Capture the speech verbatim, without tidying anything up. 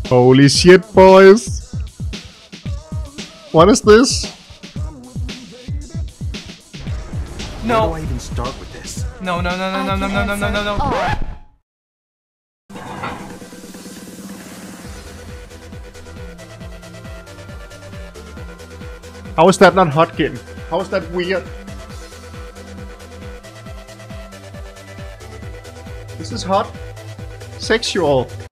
Holy shit, boys! What is this? No. Where do I even start with this? No, no, no, no, no, no, no, no, no, no, no. How is that not hot game? How is that weird? This is hot. Sexual.